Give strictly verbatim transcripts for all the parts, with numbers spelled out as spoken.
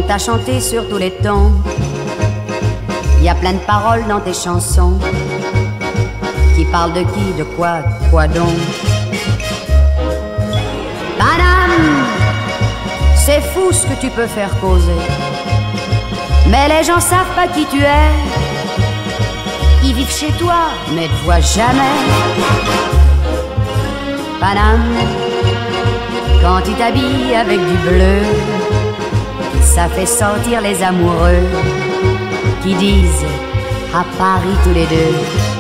t'a chanté sur tous les tons. Il y a plein de paroles dans tes chansons. Qui parlent de qui, de quoi, quoi donc? Madame, c'est fou ce que tu peux faire causer. Mais les gens savent pas qui tu es. Ils vivent chez toi, mais te voient jamais. Paname, quand tu t'habilles avec du bleu, ça fait sortir les amoureux qui disent à Paris tous les deux.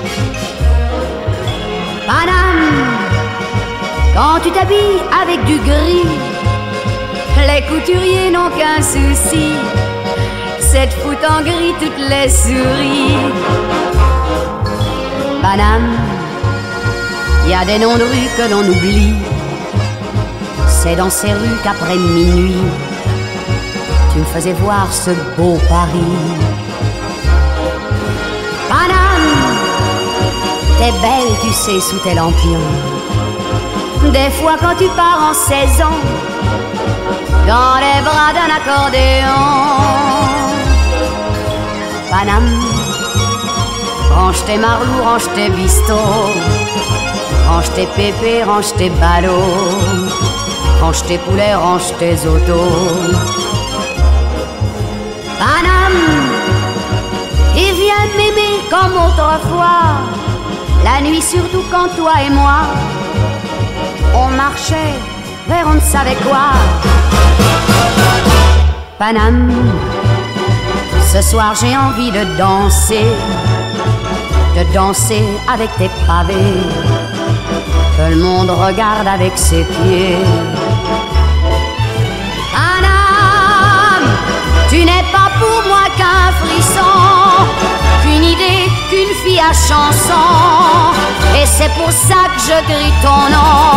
Paname, quand tu t'habilles avec du gris, les couturiers n'ont qu'un souci, c'est de foutre en gris toutes les souris. Paname, il y a des noms de rues que l'on oublie. C'est dans ces rues qu'après minuit, tu me faisais voir ce beau Paris. Paname, t'es belle, tu sais, sous tes lampions. Des fois quand tu pars en saison, dans les bras d'un accordéon. Paname, range tes marlous, range tes bistos, range tes pépés, range tes ballots, range tes poulets, range tes autos. Paname, et viens m'aimer comme autrefois, la nuit surtout quand toi et moi, on marchait vers on ne savait quoi. Paname, ce soir j'ai envie de danser, de danser avec tes pavés, que le monde regarde avec ses pieds. Paname, tu n'es pas pour moi qu'un frisson, qu'une idée, qu'une fille à chanson, et c'est pour ça que je crie ton nom.